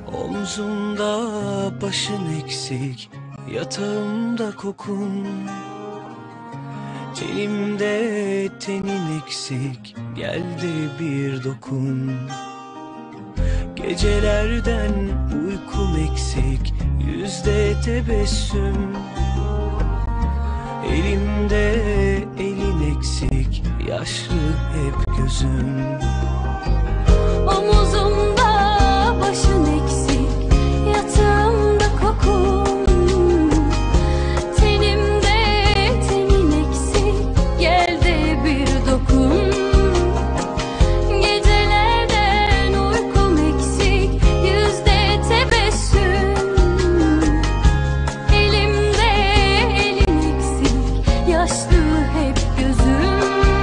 Omzumda başın eksik, yatağımda kokun. Tenimde tenin eksik, gel de bir dokun. Gecelerden uykum eksik, yüzde tebessüm. Elimde elin eksik, yaşlı hep gözüm. Omuzumda başın eksik, yatağımda kokun. Tenimde tenin eksik, gel de bir dokun. Gecelerden uykum eksik, yüzde tebessüm. Elimde elin eksik, yaşlı hep gözüm.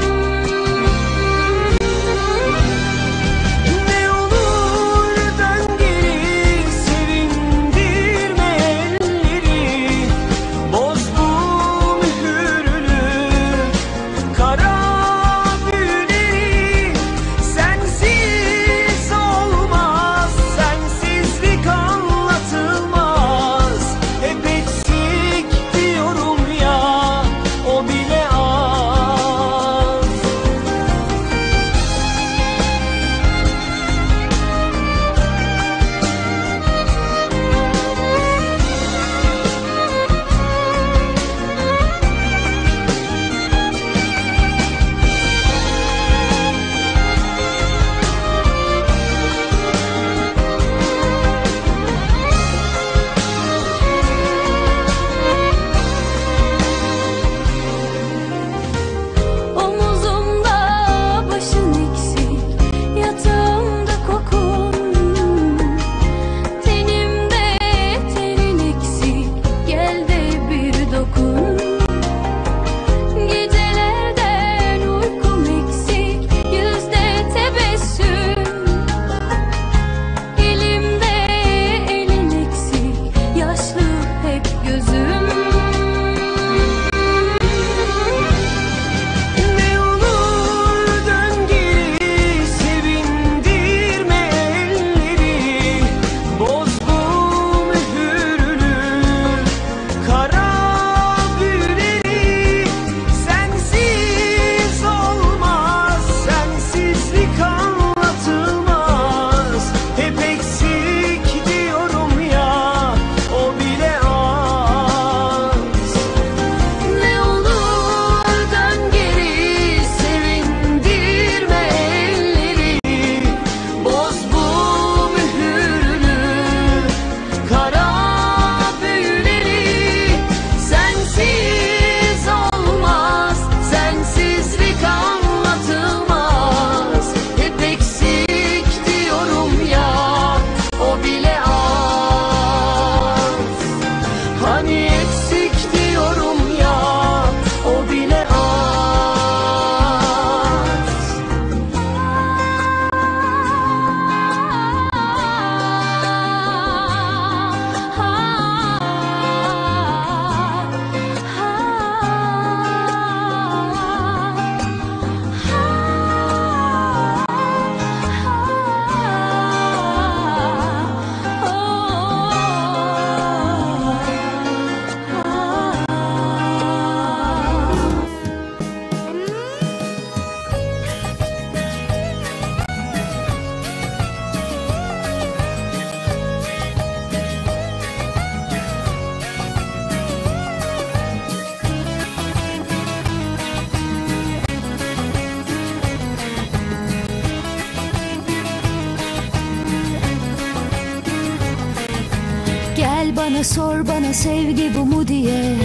Bana sor, bana sevgi bu mu diye.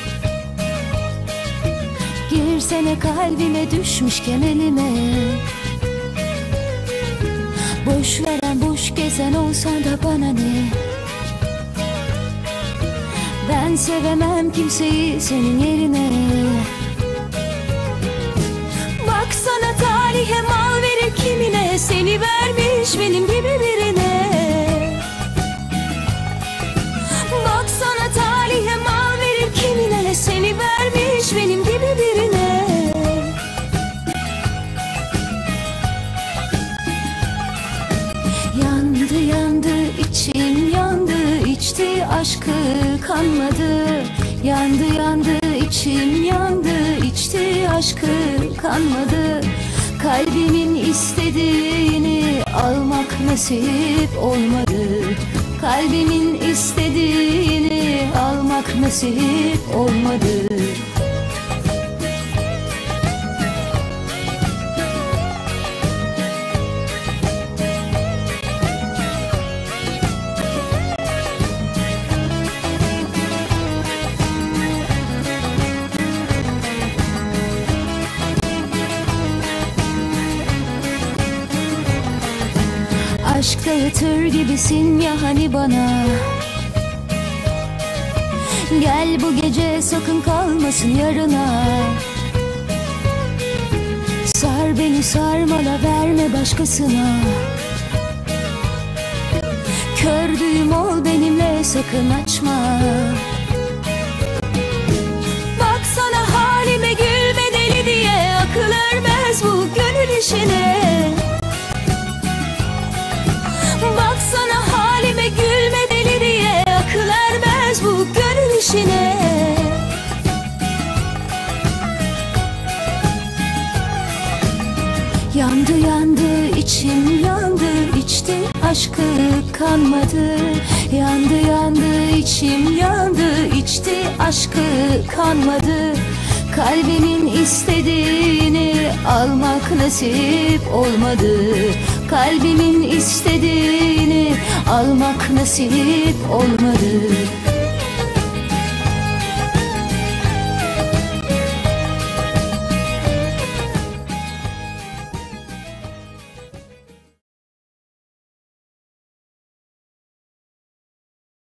Girsene kalbime, düşmüşken elime. Boş veren, boş gezen olsan da bana ne? Ben sevemem kimseyi senin yerine. Baksana talihe mal verir kimine, seni vermiş benim gibi birine. Baksana talihe mal verir kimine, seni vermiş benim gibi birine. Yandı yandı içi aşkı kanmadı. Yandı yandı içim yandı, içti aşkı kanmadı. Kalbimin istediğini almak nasip olmadı. Kalbimin istediğini almak nasip olmadı. Aşk dağıtır gibisin ya hani bana. Gel bu gece sakın kalmasın yarına. Sar beni sarmala verme başkasına. Kördüğüm ol benimle sakın açma. Baksana halime gülme deli diye, akıl ermez bu gönül işine. Baksana halime gülme deli diye, akıl ermez bu gönül işine. Yandı yandı içim yandı, içti aşkı kanmadı. Yandı yandı içim yandı, içti aşkı kanmadı. Kalbimin istediğini almak nasip olmadı. Kalbimin istediğini almak nasip olmadı.